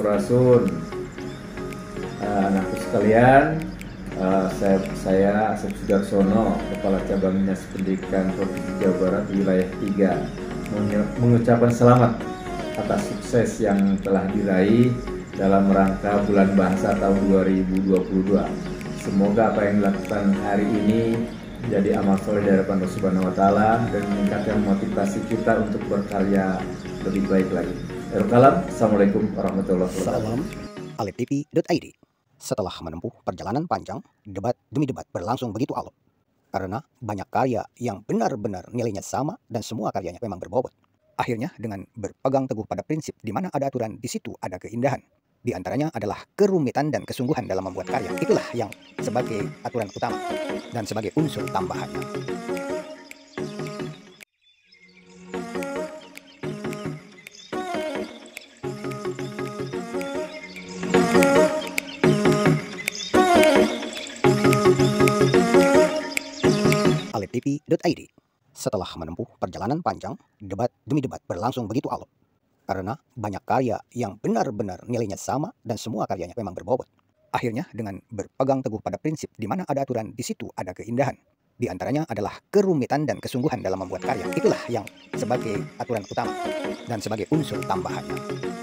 Sampurasun. Anakku sekalian, saya Asep Sudarsono, Kepala Cabang Dinas Pendidikan Provinsi Jawa Barat Wilayah 3, mengucapkan selamat atas sukses yang telah diraih dalam rangka Bulan Bahasa tahun 2022. Semoga apa yang dilakukan hari ini menjadi amal soleh dari Allah Subhanahu wa Ta'ala dan meningkatkan motivasi kita untuk berkarya lebih baik lagi. Assalamualaikum warahmatullahi wabarakatuh. Salam alettv.id. Setelah menempuh perjalanan panjang, debat demi debat berlangsung begitu alot. Karena banyak karya yang benar-benar nilainya sama dan semua karyanya memang berbobot. Akhirnya dengan berpegang teguh pada prinsip di mana ada aturan, di situ ada keindahan. Di antaranya adalah kerumitan dan kesungguhan dalam membuat karya. Itulah yang sebagai aturan utama dan sebagai unsur tambahannya. alettv.id. Setelah menempuh perjalanan panjang, debat demi debat berlangsung begitu alot. Karena banyak karya yang benar-benar nilainya sama dan semua karyanya memang berbobot. Akhirnya dengan berpegang teguh pada prinsip di mana ada aturan, di situ ada keindahan. Di antaranya adalah kerumitan dan kesungguhan dalam membuat karya. Itulah yang sebagai aturan utama dan sebagai unsur tambahannya.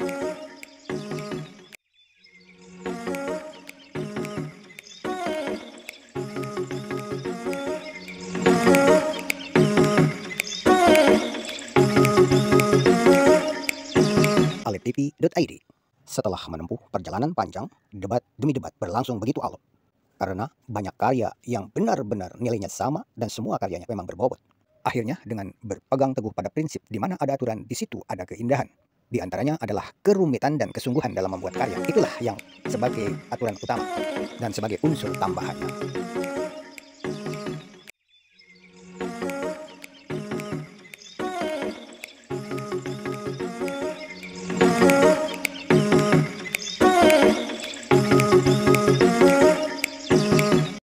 alettv.id. Setelah menempuh perjalanan panjang, debat demi debat berlangsung begitu alot. Karena banyak karya yang benar-benar nilainya sama dan semua karyanya memang berbobot. Akhirnya dengan berpegang teguh pada prinsip di mana ada aturan, di situ ada keindahan. Di antaranya adalah kerumitan dan kesungguhan dalam membuat karya. Itulah yang sebagai aturan utama dan sebagai unsur tambahannya.